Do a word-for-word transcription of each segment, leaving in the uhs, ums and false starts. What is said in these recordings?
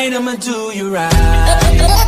right, I'ma do you right.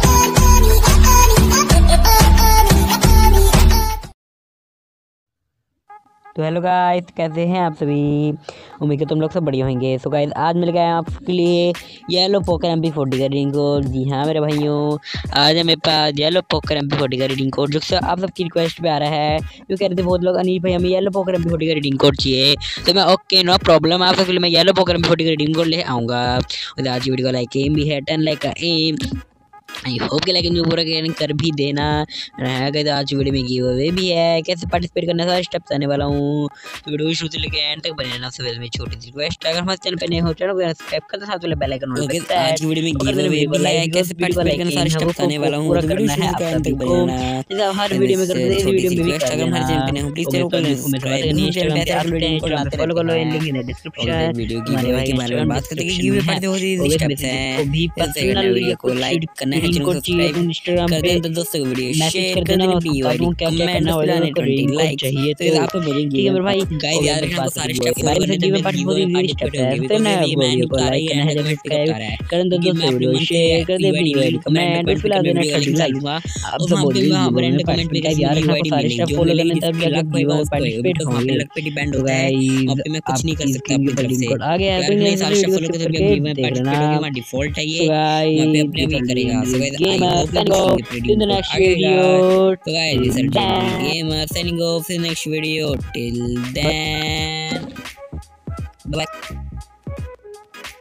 तो hello guys, कैसे हैं आप सभी। उम्मीद है तुम लोग सब बढ़िया होंगे। सो गाइस, आज मिल गया आपके लिए yellow poker M P forty का रीडिंग कोड। जी हाँ मेरे भाइयों, आज हमें पास yellow poker M P forty का रीडिंग कोड जो आप सबकी रिक्वेस्ट पे आ रहा है। जो कह रहे थे बहुत लोग, अनिश भाई हमें yellow poker M P forty का रीडिंग कोड चाहिए। तो मैं ओके नो प्रॉब्लम, आप सबके लिए मैं yellow poker M P forty का रीडिंग कोड ले आऊँगा। और आज की वीडियो का लाइक एम भी है, टेन लाइक का एम। आई होप के लाइक पूरा कर भी देना है। आज वीडियो में गिव अवे भी है, कैसे पार्टिसिपेट करना सारे स्टेप्स आने वाला हूँ। तो वीडियो शुरू से लेकर एंड तक बने रहना। सबसे पहले मेरी छोटी सी रिक्वेस्ट है, अगर हमारे चैनल पे नए हो चैनल को सब्सक्राइब कर दो, साथ में बेल आइकन ऑन करते हैं। आज की वीडियो में गिव अवे भी है, कैसे पार्टिसिपेट करना सारे स्टेप्स आने वाला हूँ। तो वीडियो शुरू से एंड तक बने रहना। जैसे हर वीडियो में करते हैं, इस वीडियो में भी रिक्वेस्ट, अगर हमारे चैनल पे नए हो प्लीज चैनल को सब्सक्राइब करें। इंस्टाग्राम पे आप वीडियो को लाते फॉलो कर लो, लिंक इन डिस्क्रिप्शन। वीडियो की गिव अवे के बारे में बात करते हैं कि गिव अवे पार्टी होती है, स्टेप्स हैं। को भी पर्सनल वीडियो को लाइक करना है, चैनल को सब्सक्राइब इंस्टाग्राम पे तो दोस्तों को वीडियो शेयर कर देना, बीवाईडी क्या क्या करना होगा, ट्वेंटी लाइक चाहिए तो आप बोलिए। ठीक है मेरे भाई, गाइस याद रखना सारे स्टेप बारे में गिव अवे पार्टी बहुत ही स्टेप है। तो ना वीडियो को लाइक करना है, सब्सक्राइब कर दो, दोस्तों वीडियो शेयर कर दे, बीवाईडी कमेंट उस फिलहाल देना थर्टी लाइक। आप सब बोलिए गिव कमेंट में गाइस याद रखना सारे स्टेप फॉलो करने, तब जाके गिव अवे पार्टिसिपेट होंगे। लक पे डिपेंड होता है, वहां पे मैं कुछ नहीं कर सकता अपनी तरफ से। आ गया है कोई सारे स्टेप फॉलो करके गिव अवे पार्टिसिपेट होगा, हमारा डिफॉल्ट है ये, वहां पे अपने भी करेगा। So guys I hope in the next video. So guys, this is gamer signing off in the next video. Till then, bye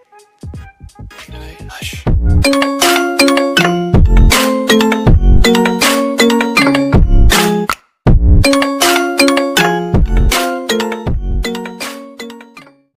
bye. Hush.